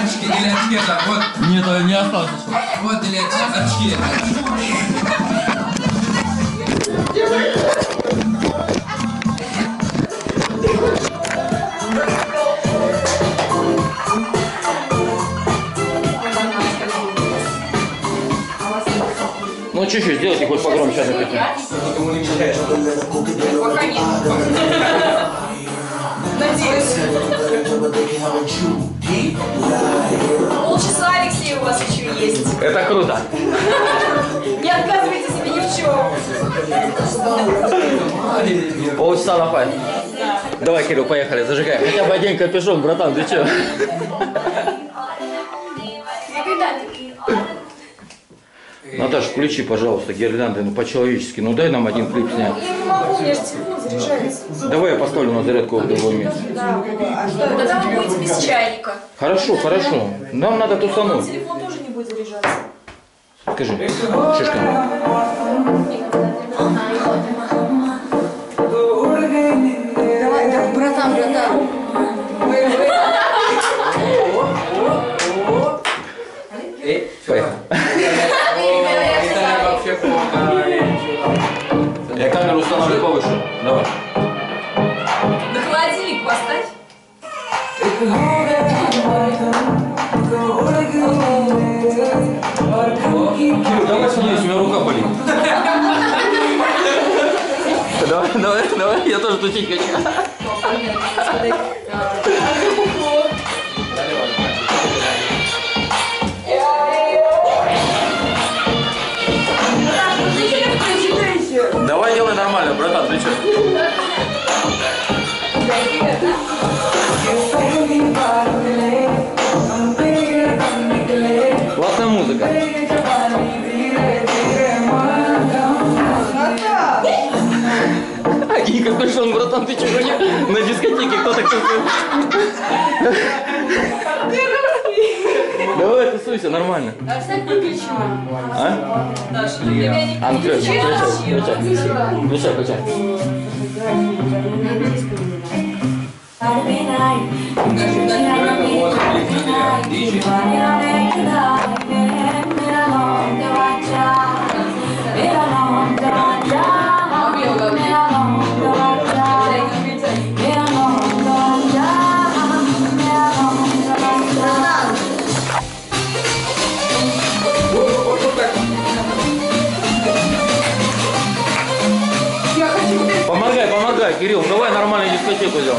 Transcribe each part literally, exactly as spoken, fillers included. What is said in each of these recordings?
стаканчики или очки там, вот. Нет, не осталось еще. Вот или очки. Ну чуть-чуть сделайте хоть погромче. Пока нет. Надеюсь. Полчаса, Алексей, у вас еще есть. Это круто. Не отказывайте себе ни в чем. Полчаса на память. Давай, Кирилл, поехали, зажигай. Хотя бы один капюшон, братан, ты че? Наташа, включи, пожалуйста, гирлянды, ну по-человечески. Ну дай нам один клип снять. Я не могу, у меня же телефон заряжается. Давай я поставлю на зарядку в другое место. Да, а что? Тогда вы будете без чайника. Хорошо, хорошо. Нам надо тусануть. Телефон тоже не будет заряжаться. Скажи, шишка. Давай, да, братан, братан. Поехали. Я камеру установлю повыше. Давай. На холодильник поставь. Кирилл, давай снизь, у меня рука болит. Давай, давай, давай, я тоже тусить хочу. Давай делай нормально, братан, ты что? Классная музыка. Один капюшон, братан, ты чего? На дискотеке кто-то капюшон. Давай, тусуйся, нормально. Арсен выключила. А? Даша, ты меня не А, ну, включай, включай, включай. Включай, включай. Помогай, помогай, Кирилл, давай нормальную дискотеку сделаем.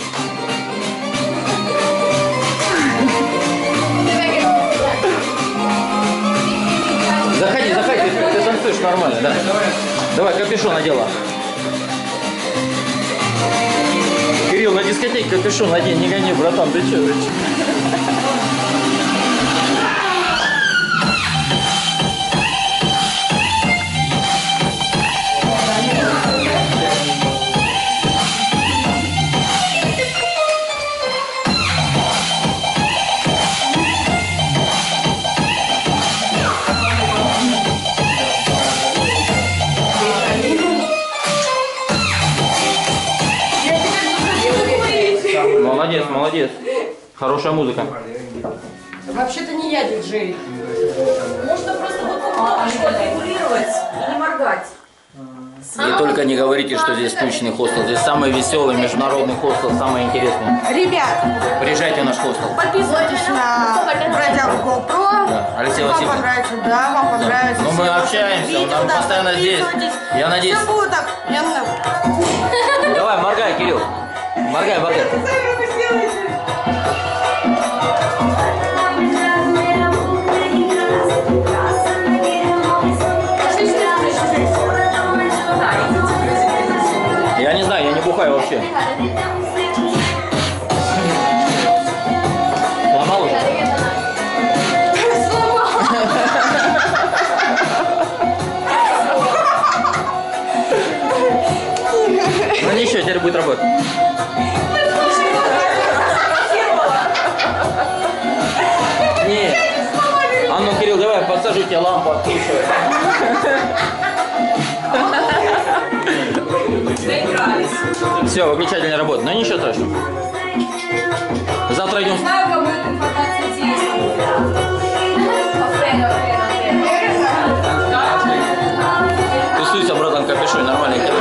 Заходи, заходи, ты, ты танцуешь нормально, да? Давай, капюшон надела. Кирилл, на дискотеке капюшон надень, не гони, братан, ты че? Ты че? Молодец, молодец. Хорошая музыка. Вообще-то не я диджей. Можно просто вот регулировать и не моргать. И только не говорите, что здесь скучный хостел. Здесь самый веселый международный хостел, самый интересный. Ребят, Приезжайте в наш хостел. подписывайтесь на бродягу GoPro. Да, Алексей Вам Васильевич. понравится, да, вам понравится. Ну мы общаемся, он там постоянно здесь. Я надеюсь. Все будет так. Я Давай, моргай, Кирилл. Моргай, моргай. Я не знаю, я не бухаю вообще. Сломал уже? Ну ничего, теперь будет работать. Нет. А ну, Кирилл, давай подсажу тебе лампу, откручивай. Все, выключатель не работает. Но ничего страшного. Завтра идем. Не знаю, кому эта информация интересна. Суйся, братан, капюшон, нормально.